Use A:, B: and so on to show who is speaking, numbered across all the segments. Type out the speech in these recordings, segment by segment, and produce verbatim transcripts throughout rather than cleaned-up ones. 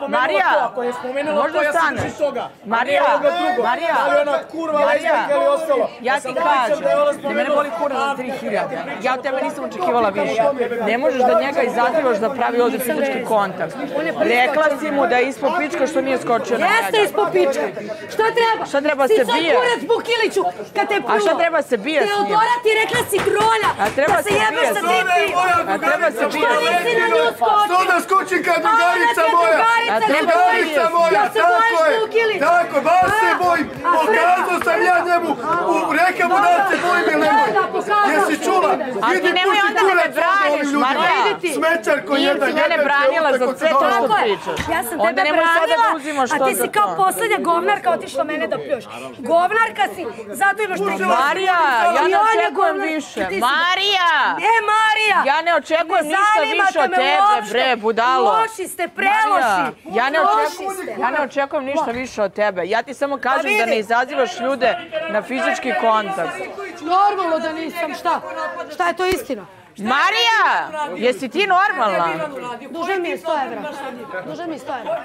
A: Marija,
B: ako je spomenula to, ja sam drži toga.
A: Marija, Marija,
B: da li ona kurva, lezbijka ili ostalo.
A: Ja ti kažem, da mene boli kura za tri hiljade. Ja od tebe nisam očekivala više. Ne možeš da njega izazivaš da pravi ovdje fizički kontakt. Rekla si mu da je ispod pička što nije skočio na njega.
C: Jeste ispod pička. Što treba?
A: Šta treba se bije?
C: Si sad kurac Bukiliću, kad te pluo.
A: A šta treba se bije s njim?
C: Teodora ti rekla si grolja.
A: A treba
C: da se jebeš sa tim ti.
A: A treba se bije.
C: Što nisi na nju skočio?
D: Što da skočim kad drugarica moja?
A: A treba
D: Drugarica moja, tako je. Tako, baš se bojim. Pokazao sam ja njemu. Reka mu da se bojim ili nemoj. Jesi čula?
A: A ti nemoj onda da me braniš, Marija.
D: Smećar ko jedan.
A: Ti si mene branila za sve to što pričaš.
C: Ja sam tebe branila, a ti si kao posljednja govnarka otišla mene da pljuješ. Govnarka si, zato imaš te...
A: Marija, ja ne očekujem više. Marija!
C: Ne, Marija!
A: Ja ne očekujem ništa više od tebe, bre, budalo.
C: Loši ste, preloši.
A: Ja ne očekujem, ja ne očekujem ništa više od tebe. Ja ti samo kažem da ne izazivaš ljude na fizički kontakt.
C: Normalno da nisam, šta? Šta je to istina?
A: Marija, jesi ti normalna?
C: Duže mi je sto evra. Duže mi je sto evra.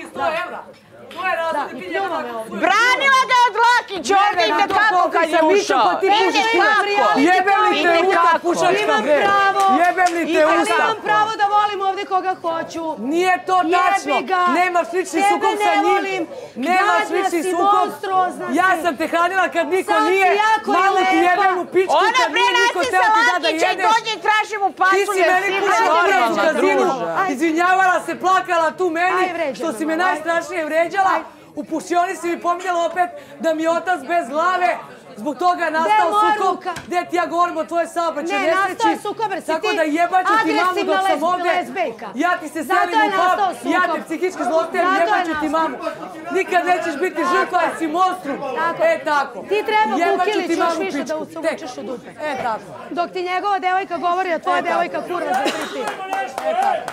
C: Da, i pljuma me ovdje.
A: Branila ga od Lakića ovdje i tekako kad je ušao.
B: Jebem li te usta, pušačka bre. Jebem li te usta.
C: Imam pravo da volim ovdje koga hoću.
B: Nije to tačno. Nemaš lični sukob sa njim. Nemaš lični sukob. Ja sam te hranila kad niko nije. Malo ti jebem u pičku kad nije niko teo ti da da jedeš.
A: I dođe i traži mu pasulje.
B: Ti si meni pušala urac u kazinu. Izvinjavala se, plakala tu meni. Što si me najstrašnije vređala. U pušioni si mi pominjala opet da mi je otac bez glave. Zbog toga je nastao sukob. Gdje ti ja govorim o tvojoj saobraćaj nesreći.
C: Ne, nastao je sukob jer si ti
B: tako da jebaću ti mamu dok sam ovdje.
C: Lezbejka.
B: Ja ti se selim u pub, ja ti psihički zlostavim, jebaću ti mamu. Nikad nećeš biti žrtva jer si monstrum. E tako.
C: Ti treba Bukilić još više da se uvučeš u dupe.
B: E tako.
C: Dok ti njegova devojka govori, a tvoja devojka kurva za tri ti.
B: E tako.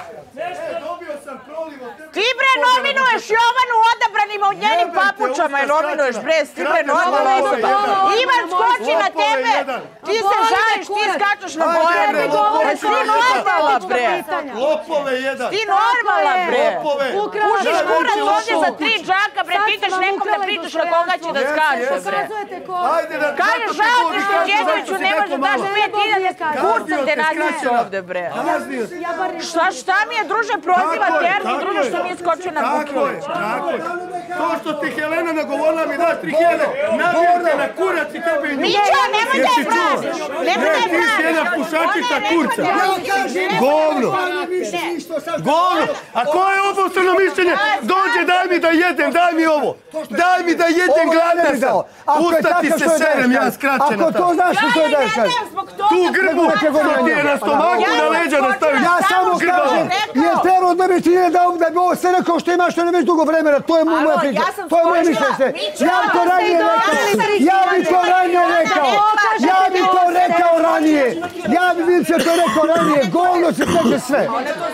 A: Ti bre nominuješ Jovanu odabranima u njenim papučama i nominuješ bre, ti bre normalna osoba. Ivan skoči na tebe, ti se žališ, ti skačeš na Bojanu. Ti normalna bre.
D: Lopove jedan.
A: Ti normalna bre.
D: Lopove.
A: Pušiš kurac ovdje za tri džaka bre, pitaš nekom da pitaš na koga će da skače bre. Kažeš žao ti što Đedoviću ne može daš pet hiljada, kurcem te nađeš ovdje bre. Šta mi je druže proziva Terzu, druže što mi je skočio na Bukilića.
D: To što ti Helena nagovorila mi daš tri hiljade, nabijete na kurac i tebe i nju.
A: Mićo, nemoj da je braniš! Nemoj da je braniš!
D: Ti si jedna pušačica kurca. Govno! Govno! A koje je obostrano mišljenje? Dođe, daj mi da jedem, daj mi ovo. Daj mi da jedem, gladna sam. Usta ti se serem, ja skraćena.
E: Ako to znaš što to je daš.
D: Tu grbu što ti je na stomaku, na leđa da staviš.
E: Ja samo kažem, jer treba od mene ti ne da bi ovo sve rekao što imaš, što ne već dugo vremena. To je moja priča. To je moje mišljenje. Ja bi to ranije rekao. Ja bi to ranije rekao. Ja bi to rekao ranije. Ja bi Vince to rekao ranije. Govno se teže sve.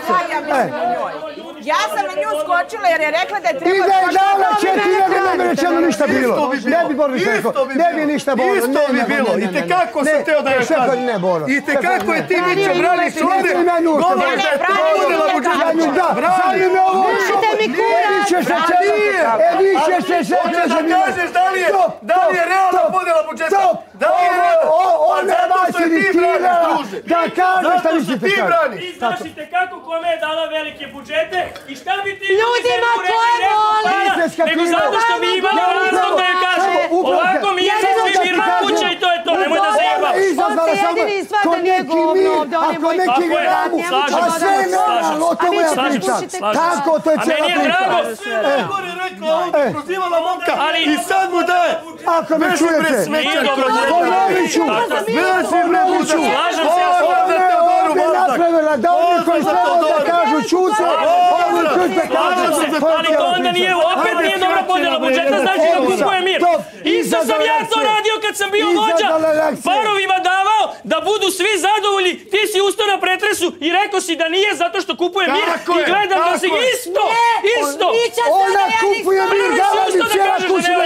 A: Ja sam na nju skočila jer je rekla da je treba...
E: I da je dala četiri, ne bi rečeno ništa bilo. Ne bi Boro ništa rekao. Ne bi ništa Boro.
D: Isto bi bilo. I tekako sam teo da je kažem. I tekako je ti Mićo braniš ovdje. Govoriš da je to podjela budžeta. Brani me ovo.
C: Pušite mi kurac.
E: Više se čeže. E više se čeže.
D: Hoćeš da kažeš da li je realna podjela budžeta? Da li je realna? Pa zato što je ti braniš, druže.
E: Da kažeš šta mislite
D: ti braniš.
F: Vi znaš i tekako kome je dala velike budžete i šta bi ti
C: ljudima koje vole.
F: Nego zato što mi imamo razlog da joj kažemo. Ovako mi je svi mirna kuća i to je to, nemoj da zajebam.
E: Izazvala samo ko neki mir, ako neki gramu, a sve je normalno, o tomu ja pričam. Tako, to je cijela priča.
F: A meni je drago.
D: Gore rekla, on ti prozivala momka i sad mu daje.
E: Ako me čujete, ponovit ću, vesi bre buću, ovdje napravila da oni koji treba da kažu čuce, ovdje čuce kažu.
F: Ali to onda nije, opet nije dobra podjela budžeta, znači da kupuje mir. Isto sam ja to radio kad sam bio vođa, parovima davao da budu svi zadovoljni, ti si ustao na pretresu i rekao si da nije zato što kupuje mir i gledam da si isto, isto.
E: Ona kupuje mir, dala mi cijela kuća na nju.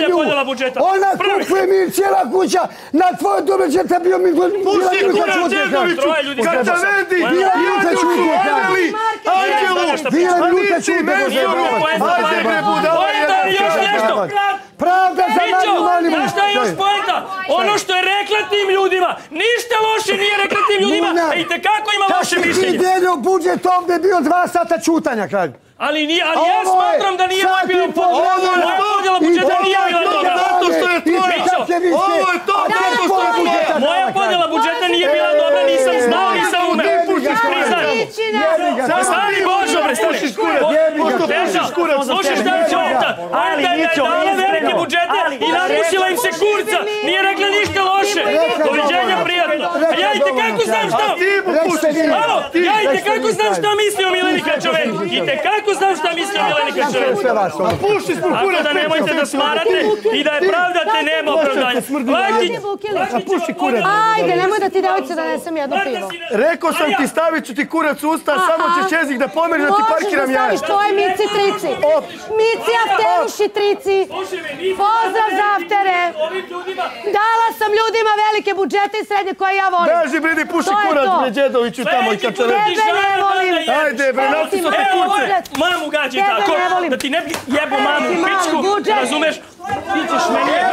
F: budžeta.
E: Ona kupuje mir, cijela kuća, na tvojoj dobrečeta bio mi...
D: Pusti kurac Đedoviću, kad te vedi, Janjušu, Emeli, Anđelu, Anici, Menzoru, ajde bre budala.
F: Poenta je još nešto.
E: Pravda za
F: Mićo,
E: mali mali
F: znaš šta je još poenta? Ono što je rekla tim ljudima, ništa loše nije rekla tim ljudima, a i tekako ima loše mišljenje.
E: Kad si ti dijelio budžet ovdje bio dva sata čutanja, kralj.
F: Ali ja smatram da nije moja bila podjela budžeta, nije bila dobra.
D: Zato što je tvoja. Ovo je to zato što je tvoja.
F: Moja podjela budžeta nije bila dobra, nisam znao, nisam umeo. Priznaj. Stani Božo, bre, stani. Slušaj šta je Ćota. Ajde, je dala velike budžete i napustila im se kurca. Nije rekla ništa loše. Doviđenja, prijatno. A ja i tekako znam šta... Alo, ja i tekako znam šta misli o Mileni Krčoveni. I tekako znam šta misli o Mileni Krčoveni. Ako da nemojte da smarate i da je pravdate, nema opravdanja. Lakić!
C: Ajde, nemoj da ti devojče donesem jedno pivo.
D: Rekao sam ti, stavit ću ti kurac u usta, samo ćeš jezik da pomeri da ti parkiram ja.
C: Možeš da staviš tvoje Mici trici. Mici afteruši trici. Pozdrav za aftere. Dala sam ljudima velike budžete i srednje koje ja volim.
D: Beži bridi, puši kurac bre Đedoviću tamo i kad se redi.
C: Tebe ne volim.
D: Ajde bre, nasi su ti kurce.
F: Mamu gađi tako, da ti ne bi jebo mamu u pičku, razumeš? Ti ćeš meni